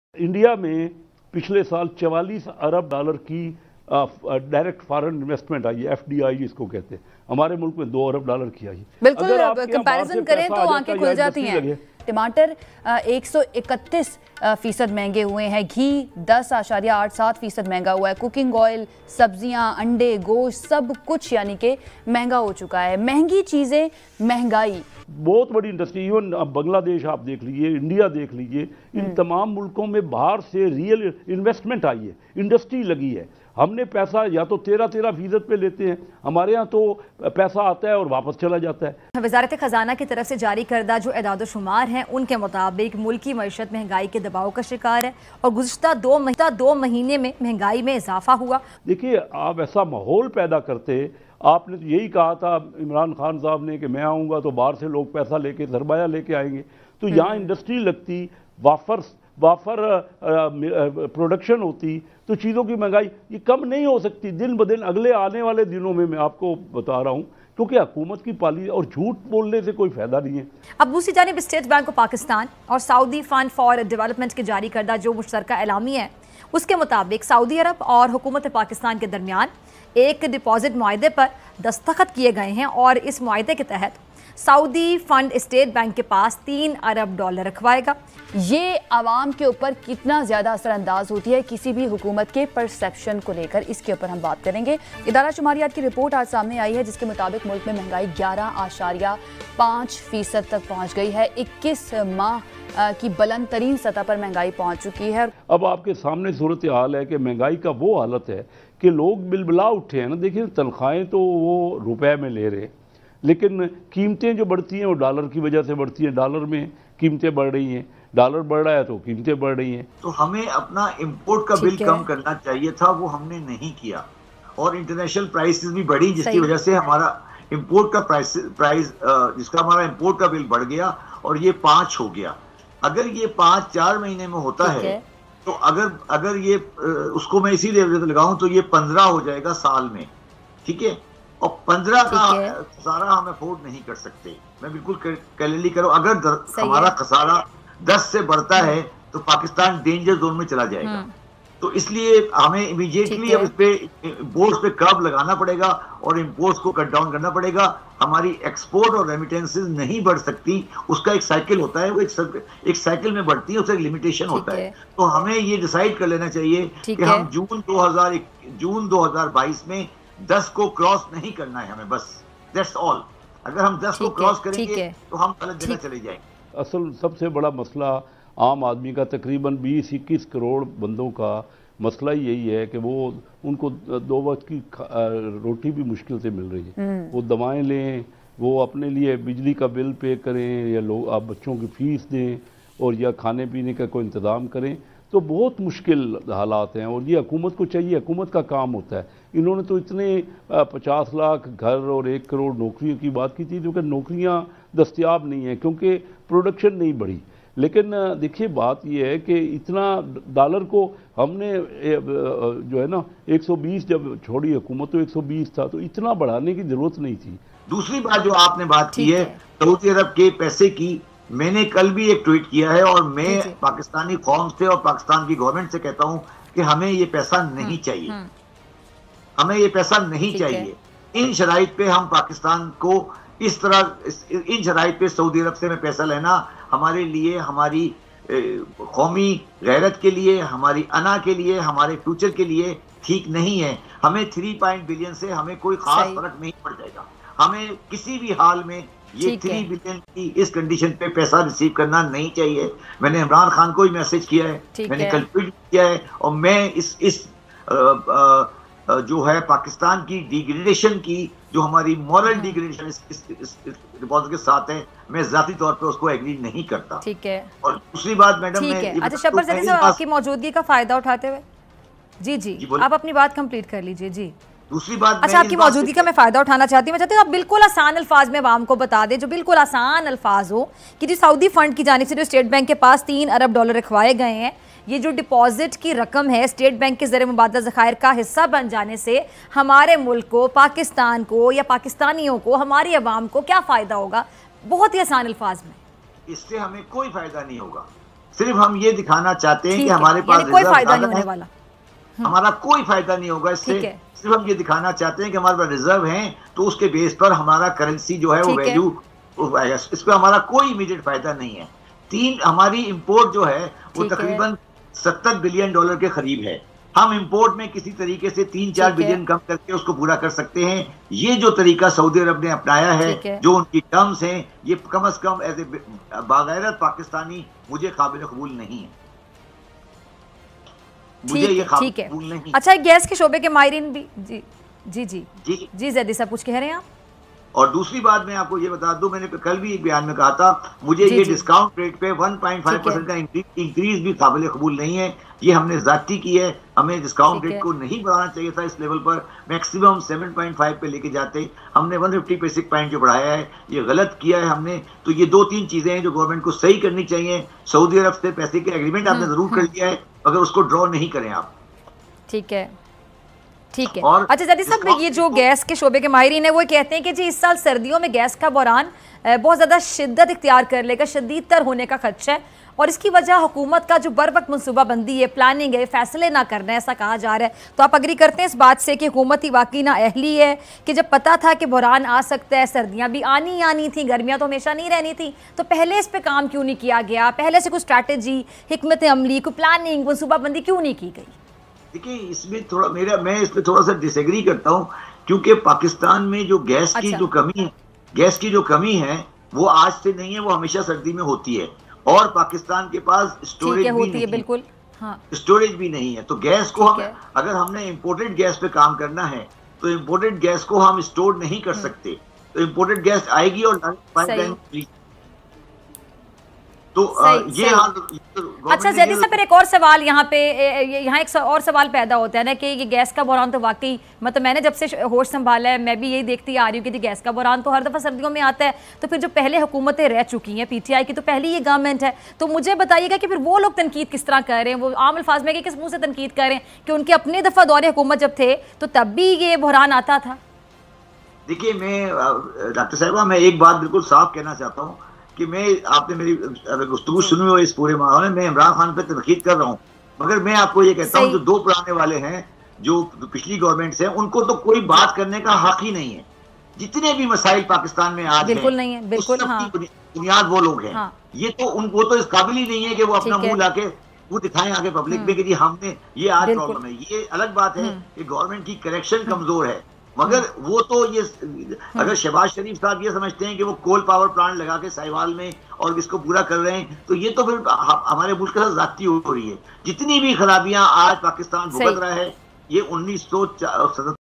India में पिछले साल 44 अरब डॉलर की डायरेक्ट फॉरेन इन्वेस्टमेंट आई है, एफडीआई जिसको कहते हैं। हमारे मुल्क में 2 अरब डॉलर की आई। बिल्कुल कंपैरिजन करें तो आंखें खुल जाती हैं। टमाटर 131% महंगे हुए हैं, घी 10.87% महंगा हुआ है, कुकिंग ऑयल, सब्जियां, अंडे, गोश्त सब कुछ यानी कि महंगा हो चुका है। महंगी चीज़ें, महंगाई बहुत बड़ी इंडस्ट्री। इवन बांग्लादेश आप देख लीजिए, इंडिया देख लीजिए, इन तमाम मुल्कों में बाहर से रियल इन्वेस्टमेंट आई है, इंडस्ट्री लगी है। हमने पैसा या तो 13% पे लेते हैं, हमारे यहाँ तो पैसा आता है और वापस चला जाता है। वजारत खजाना की तरफ से जारी करदा जो एदाद-ओ-शुमार हैं उनके मुताबिक मुल्की मईशत महंगाई के दबाव का शिकार है और गुज़िश्ता दो महीने में महंगाई में इजाफा हुआ। देखिए, आप ऐसा माहौल पैदा करते, आपने तो यही कहा था इमरान खान साहब ने कि मैं आऊँगा तो बाहर से लोग पैसा लेके सरमाया लेके आएंगे, तो यहाँ इंडस्ट्री लगती, वाफर प्रोडक्शन होती, तो चीज़ों की महंगाई ये कम नहीं हो सकती। दिन ब दिन अगले आने वाले दिनों में मैं आपको बता रहा हूँ, क्योंकि हुकूमत की पॉलिसी और झूठ बोलने से कोई फायदा नहीं है। अब दूसरी जानिब स्टेट बैंक ऑफ पाकिस्तान और सऊदी फंड फॉर डेवलपमेंट के जारी करदा जो मुश्तरका एलामिया है उसके मुताबिक सऊदी अरब और हुकूमत पाकिस्तान के दरमियान एक डिपॉजिट मुआहदे पर दस्तखत किए गए हैं और इस मुआहदे के तहत सऊदी फंड स्टेट बैंक के पास 3 अरब डॉलर रखवाएगा। ये आवाम के ऊपर कितना ज़्यादा असरअंदाज होती है किसी भी हुकूमत के परसेप्शन को लेकर, इसके ऊपर हम बात करेंगे। इदारा शुमारियात की रिपोर्ट आज सामने आई है जिसके मुताबिक मुल्क में महंगाई 11.5% तक पहुँच गई है। 21 माह की बुलंद तरीन सतह पर महंगाई पहुँच चुकी है। अब आपके सामने सूरत हाल है कि महंगाई का वो हालत है कि लोग बिलबिला उठे हैं ना। देखिए, तनख्वाहें तो वो रुपए में ले रहे, लेकिन कीमतें जो बढ़ती हैं वो डॉलर की वजह से बढ़ती हैं। डॉलर में कीमतें बढ़ रही हैं, डॉलर बढ़ रहा है तो कीमतें बढ़ रही हैं। तो हमें अपना इंपोर्ट का बिल कम करना चाहिए था, वो हमने नहीं किया और इंटरनेशनल प्राइसेस भी बढ़ी जिसकी वजह से हमारा इंपोर्ट का प्राइस जिसका हमारा इंपोर्ट का बिल बढ़ गया और ये 5 हो गया। अगर ये 5-4 महीने में होता है तो अगर ये उसको मैं इसीलिए लगाऊं तो ये 15 हो जाएगा साल में, ठीक है। और 15 का खसारा हम अफोर्ड नहीं कर सकते। मैं बिल्कुल क्लियरली करूं, अगर हमारा खसारा 10 से बढ़ता है तो पाकिस्तान डेंजर जोन में चला जाएगा। तो इसलिए हमें इमीडिएटली अब इस पे इम्पोर्ट्स पे कर्ब लगाना पड़ेगा और इम्पोर्ट्स को कट डाउन करना पड़ेगा। हमारी एक्सपोर्ट और रेमिटेंसेस नहीं बढ़ सकती, उसका एक साइकिल होता है, वो एक साइकिल में बढ़ती है, उसका एक लिमिटेशन होता है। तो हमें ये डिसाइड कर लेना चाहिए कि हम जून 2022 में 10 को क्रॉस नहीं करना है हमें, बस दैट्स ऑल। अगर हम 10 को क्रॉस करेंगे तो हम गलत जगह चले जाएंगे। असल सबसे बड़ा मसला आम आदमी का, तकरीबन 20-21 करोड़ बंदों का मसला ही यही है कि वो उनको 2 वक्त की रोटी भी मुश्किल से मिल रही है। वो दवाएं लें, वो अपने लिए बिजली का बिल पे करें, या लोग आप बच्चों की फीस दें और या खाने पीने का कोई इंतज़ाम करें, तो बहुत मुश्किल हालात हैं। और ये हुकूमत को चाहिए, हुकूमत का काम होता है। इन्होंने तो इतने 50 लाख घर और 1 करोड़ नौकरियों की बात की थी, जो कि नौकरियां दस्तयाब नहीं हैं क्योंकि प्रोडक्शन नहीं बढ़ी। लेकिन देखिए, बात यह है कि इतना डॉलर को हमने जो है ना 120 जब छोड़ी हुकूमत तो 120 था, तो इतना बढ़ाने की जरूरत नहीं थी। दूसरी बात जो आपने बात की है सऊदी अरब के पैसे की, मैंने कल भी एक ट्वीट किया है और मैं पाकिस्तानी कौम से और पाकिस्तान की गवर्नमेंट से कहता हूं कि हमें ये पैसा नहीं चाहिए, हमें ये पैसा नहीं चाहिए। इन शराइत पे हम पाकिस्तान को इस तरह, इन शराइत पे सऊदी अरब से में पैसा लेना हमारे लिए, हमारी कौमी गैरत के लिए, हमारी अना के लिए, हमारे फ्यूचर के लिए ठीक नहीं है। हमें 3 बिलियन से हमें कोई खास फर्क नहीं पड़ जाएगा। हमें किसी भी हाल में ये 3 बिलियन की इस कंडीशन पे पैसा रिसीव करना नहीं चाहिए। मैंने इमरान खान को ही मैसेज किया है, मैंने कल ट्वीट किया है, और मैं इस जो है पाकिस्तान की डिग्रेडेशन की, जो हमारी मॉरल डिग्रेडेशन इस डिपॉजिट के साथ है, मैं जाती तौर पे उसको एग्री नहीं करता। ठीक है। और दूसरी बात मैडम, अच्छा शब्बर सदी साहब, आपकी मौजूदगी का फायदा उठाते हुए जी आप अपनी बात कंप्लीट कर लीजिए। जी दूसरी बात, अच्छा आपकी मौजूदगी का मैं फायदा उठाना चाहती हूँ। मैं चाहती हूँ आप बिल्कुल आसान अल्फाज में आवाम को बता दें, जो बिल्कुल आसान अल्फाज हो, कि जो सऊदी फंड की जानिब से जो स्टेट बैंक के पास 3 अरब डॉलर रखवाए गए हैं, ये जो डिपॉजिट की रकम है स्टेट बैंक के ज़रिए मुबादला ज़खायर का हिस्सा बन जाने से हमारे मुल्क को, पाकिस्तान को या पाकिस्तानियों को, हमारी आवाम को क्या फ़ायदा होगा? बहुत ही आसान अल्फाज में। इससे हमें कोई फ़ायदा नहीं होगा। सिर्फ हम ये दिखाना चाहते हैं कि हमारे पास कोई फायदा नहीं होने वाला, हमारा कोई फायदा नहीं होगा इससे। सिर्फ हम ये दिखाना चाहते हैं कि हमारे पास रिजर्व हैं, तो उसके बेस पर हमारा करेंसी जो है वो वैल्यू, इस पर हमारा कोई इमीडिएट फायदा नहीं है। हमारी इंपोर्ट जो है वो तकरीबन $70 बिलियन के करीब है। हम इंपोर्ट में किसी तरीके से 3-4 बिलियन कम करके उसको पूरा कर सकते हैं। ये जो तरीका सऊदी अरब ने अपनाया है, जो उनकी टर्म्स हैं, ये कम से कम एज ए बागैरत पाकिस्तानी मुझे काबिल कबूल नहीं है। मुझे ये कबूल नहीं। अच्छा, गैस के शोबे के माहिरीन भी जी जी जी जी जी जैदी साहब कुछ कह रहे हैं आप? और दूसरी बात मैं आपको ये बता दूं, मैंने कल भी एक बयान में कहा था, मुझे ये डिस्काउंट रेट पे 1.5% का इंक्रीज भी काबिल कबूल नहीं है। ये हमने ज़ाती की है, हमें डिस्काउंट रेट को नहीं बढ़ाना चाहिए था इस लेवल पर। मैक्सिमम 7.5 पे लेके जाते, हमने 150 बेसिक पॉइंट जो बढ़ाया है ये गलत किया है हमने। तो ये 2-3 चीजें हैं जो गवर्नमेंट को सही करनी चाहिए। सऊदी अरब से पैसे के एग्रीमेंट आपने जरूर कर लिया है, मगर उसको ड्रॉ नहीं करें आप। ठीक है, ठीक है। अच्छा जैदी साहब, ये जो गैस के शोबे के माहिरीन है वो कहते हैं कि जी इस साल सर्दियों में गैस का बहरान बहुत ज़्यादा शिद्दत इख्तियार कर लेगा, शदीद तर होने का खदशा है, और इसकी वजह हुकूमत का जो बर वक्त मनसूबाबंदी है, प्लानिंग है, फैसले ना करना है, ऐसा कहा जा रहा है। तो आप अग्री करते हैं इस बात से कि हुकूमत ही वाकई ना अहली है कि जब पता था कि बहरान आ सकता है, सर्दियाँ भी आनी थी, गर्मियाँ तो हमेशा नहीं रहनी थी, तो पहले इस पर काम क्यों नहीं किया गया? पहले से कोई स्ट्रैटेजी, हिकमत अमली, कोई प्लानिंग, मनसूबाबंदी क्यों नहीं की गई? देखिए, इसमें थोड़ा मैं इस पे थोड़ा सा डिसएग्री करता हूँ, क्योंकि पाकिस्तान में जो गैस की जो कमी है वो आज से नहीं है, वो हमेशा सर्दी में होती है। और पाकिस्तान के पास स्टोरेज भी नहीं है, बिल्कुल, हाँ, स्टोरेज भी नहीं है। तो गैस को अगर हमने इंपोर्टेड गैस पे काम करना है तो इंपोर्टेड गैस को हम स्टोर नहीं कर सकते। तो इंपोर्टेड गैस आएगी और पाइपलाइन। तो ये अच्छा जैदी साहब, फिर एक और सवाल यहाँ एक और सवाल पैदा होता है ना कि ये गैस का बहरान तो वाकई, मतलब मैंने जब से होश संभाला है मैं भी यही देखती आ रही हूँ कि गैस का बहरान तो हर दफ़ा सर्दियों में आता है। तो फिर जो पहले हुकूमतें रह चुकी हैं, PTI की तो पहली ये गवर्नमेंट है, तो मुझे बताइएगा कि फिर वो लोग तनकीद किस तरह कर रहे हैं, वो आम अल्फाज में किस मुँह से तनकीद कर रहे हैं कि उनके अपने दफ़ा दौरे हुकूमत जब थे तो तब भी ये बहरान आता था? देखिए, मैं डॉक्टर साहिबा, मैं एक बात बिल्कुल साफ कहना चाहता हूँ कि आपने मेरी गुफ्तगू सुनी हो इस पूरे माहौल में, मैं इमरान खान पे तनकीद कर रहा हूँ, मगर मैं आपको ये कहता हूँ जो 2 पुराने वाले हैं, जो पिछली गवर्नमेंट से, उनको तो कोई बात करने का हक ही नहीं है। जितने भी मसाइल पाकिस्तान में आज बिल्कुल नहीं है, बिल्कुल, हाँ, बुनियाद वो लोग हैं। हाँ, ये तो वो तो इस काबिल ही नहीं है कि वो अपना मुंह लाके वो दिखाएं आगे पब्लिक में कि जी हमने ये आज प्रॉब्लम है। ये अलग बात है कि गवर्नमेंट की करेक्शन कमजोर है, मगर वो तो ये अगर शहबाज शरीफ साहब ये समझते हैं कि वो कोल पावर प्लांट लगा के साहिवाल में और इसको पूरा कर रहे हैं, तो ये तो फिर हमारे मुल्क के साथ ज्यादती हो रही है। जितनी भी खराबियां आज पाकिस्तान भुगत रहा है, ये 1977